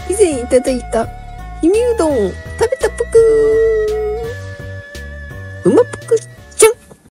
以前いただいた氷見うどん食べたぷくー。うまぷく。